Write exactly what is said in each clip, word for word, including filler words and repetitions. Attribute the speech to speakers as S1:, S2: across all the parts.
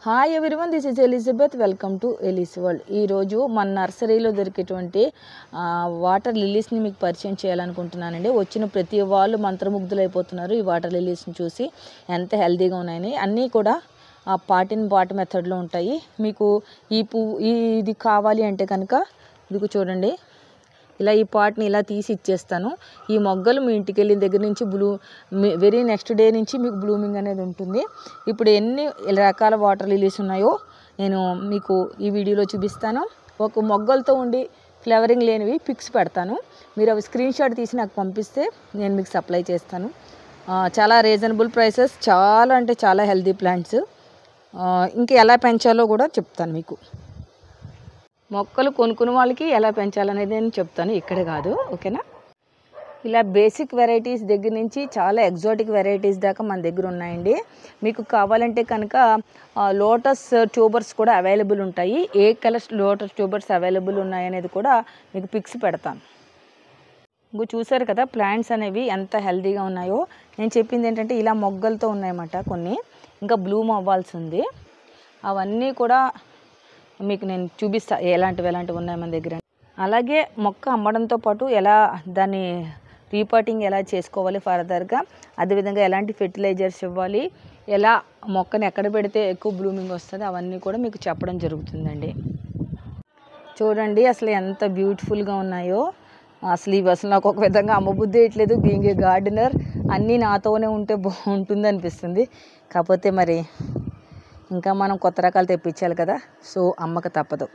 S1: Hi everyone, this is Elizabeth. Welcome to Eli's world. ఈరోజు మన నర్సరీలో దొరికేటువంటి వాటర్ లిల్లీస్ని మీకు పరిచయం చేయాలనుకుంటున్నానండి. వచ్చిన ప్రతి వాళ్ళు మంత్రముగ్ధులు అయిపోతున్నారు ఈ వాటర్ లిల్లీస్ని చూసి, ఎంత హెల్తీగా ఉన్నాయని. అన్నీ కూడా పాట్ ఇన్ పాట్ మెథడ్లో ఉంటాయి. మీకు ఈ పువ్వు ఇది కావాలి అంటే కనుక ఇది చూడండి, ఇలా ఈ పాట్ని ఇలా తీసి ఇచ్చేస్తాను. ఈ మొగ్గలు మీ ఇంటికి వెళ్ళిన దగ్గర నుంచి బ్లూ వెరీ నెక్స్ట్ డే నుంచి మీకు బ్లూమింగ్ అనేది ఉంటుంది. ఇప్పుడు ఎన్ని రకాల వాటర్ లిలీస్ ఉన్నాయో నేను మీకు ఈ వీడియోలో చూపిస్తాను. ఒక మొగ్గలతో ఉండి ఫ్లవరింగ్ లేనివి పిక్స్ పెడతాను. మీరు అవి స్క్రీన్ షాట్ తీసి నాకు పంపిస్తే నేను మీకు సప్లై చేస్తాను. చాలా రీజనబుల్ ప్రైసెస్, చాలా అంటే చాలా హెల్తీ ప్లాంట్స్. ఇంకా ఎలా పెంచాలో కూడా చెప్తాను మీకు. మొక్కలు కొనుక్కున్న వాళ్ళకి ఎలా పెంచాలనేది నేను చెప్తాను, ఇక్కడ కాదు, ఓకేనా. ఇలా బేసిక్ వెరైటీస్ దగ్గర నుంచి చాలా ఎగ్జాటిక్ వెరైటీస్ దాకా మన దగ్గర ఉన్నాయండి. మీకు కావాలంటే కనుక లోటస్ ట్యూబర్స్ కూడా అవైలబుల్ ఉంటాయి. ఏ కలర్స్ లోటస్ ట్యూబర్స్ అవైలబుల్ ఉన్నాయనేది కూడా మీకు పిక్స్ పెడతాను. ఇంకో చూసారు కదా ప్లాంట్స్ అనేవి ఎంత హెల్తీగా ఉన్నాయో. నేను చెప్పింది ఏంటంటే ఇలా మొగ్గలతో ఉన్నాయన్నమాట కొన్ని, ఇంకా బ్లూమ్ అవ్వాల్సి ఉంది. అవన్నీ కూడా మీకు నేను చూపిస్తా ఎలాంటివి ఎలాంటివి ఉన్నాయి మన దగ్గర. అలాగే మొక్క అమ్మడంతో పాటు ఎలా దాన్ని రీపాటింగ్ ఎలా చేసుకోవాలి ఫర్దర్గా, అదేవిధంగా ఎలాంటి ఫెర్టిలైజర్స్ ఇవ్వాలి, ఎలా మొక్కని ఎక్కడ పెడితే ఎక్కువ బ్లూమింగ్ వస్తుంది, అవన్నీ కూడా మీకు చెప్పడం జరుగుతుందండి. చూడండి అసలు ఎంత బ్యూటిఫుల్గా ఉన్నాయో. అసలు ఇవి అసలు నాకు ఒక విధంగా అమ్మబుద్ధి వేయట్లేదు. బీయింగ్ ఏ గార్డెనర్ అన్నీ నాతోనే ఉంటే బాగుంటుంది అనిపిస్తుంది. కాకపోతే మరి ఇంకా మనం కొత్త రకాలు తెప్పించాలి కదా, సో అమ్మక తప్పదు.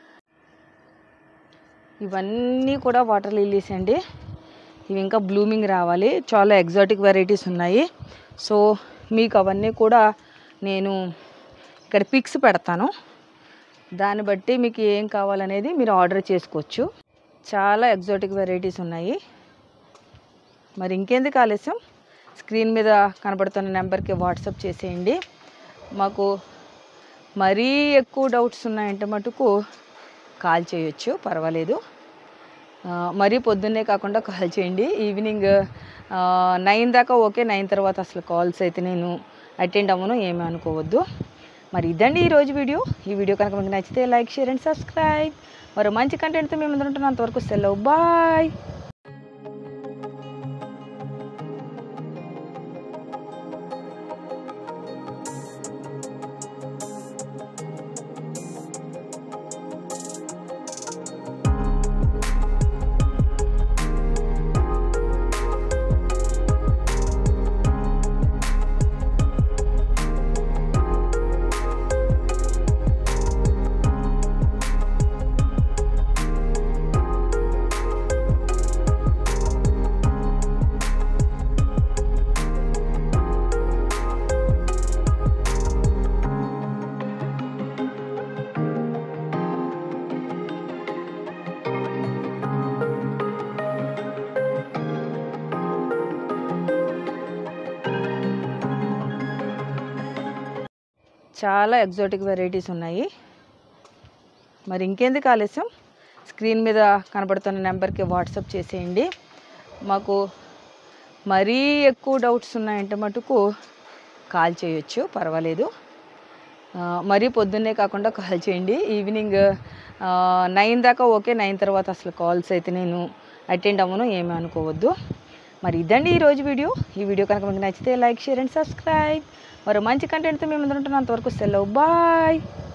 S1: ఇవన్నీ కూడా వాటర్ లిల్లీస్ అండి. ఇవి ఇంకా బ్లూమింగ్ రావాలి. చాలా ఎగ్జాటిక్ వెరైటీస్ ఉన్నాయి. సో మీకు అవన్నీ కూడా నేను ఇక్కడ పిక్స్ పెడతాను. దాన్ని బట్టి మీకు ఏం కావాలనేది మీరు ఆర్డర్ చేసుకోవచ్చు. చాలా ఎగ్జాటిక్ వెరైటీస్ ఉన్నాయి. మరి ఇంకెందుకు ఆలస్యం, స్క్రీన్ మీద కనబడుతున్న నెంబర్కి వాట్సాప్ చేసేయండి. మాకు మరీ ఎక్కువ డౌట్స్ ఉన్నాయంటే మటుకు కాల్ చేయొచ్చు, పర్వాలేదు. మరీ పొద్దున్నే కాకుండా కాల్ చేయండి. ఈవినింగ్ నైన్ దాకా ఓకే, నైన్ తర్వాత అసలు కాల్స్ అయితే నేను అటెండ్ అవ్వను, ఏమీ అనుకోవద్దు. మరి ఇదండి ఈరోజు వీడియో. ఈ వీడియో కనుక మీకు నచ్చితే లైక్, షేర్ అండ్ సబ్స్క్రైబ్. మరో మంచి కంటెంట్తో మేము ముందు ఉంటున్నాం. అంతవరకు సెలవు, బాయ్. చాలా ఎగ్జాటిక్ వెరైటీస్ ఉన్నాయి. మరి ఇంకెందుకు ఆలస్యం, స్క్రీన్ మీద కనబడుతున్న నెంబర్కి వాట్సాప్ చేసేయండి. మాకు మరీ ఎక్కువ డౌట్స్ ఉన్నాయంటే మటుకు కాల్ చేయొచ్చు, పర్వాలేదు. మరీ పొద్దున్నే కాకుండా కాల్ చేయండి. ఈవినింగ్ నైన్ దాకా ఓకే, నైన్ తర్వాత అసలు కాల్స్ అయితే నేను అటెండ్ అవ్వను, ఏమీ అనుకోవద్దు. మరి ఇదండి ఈరోజు వీడియో. ఈ వీడియో కనుక మీకు నచ్చితే లైక్, షేర్ అండ్ సబ్స్క్రైబ్. మరో మంచి కంటెంట్తో మేము ముందు ఉంటున్నాం. అంతవరకు సెలవు, బాయ్.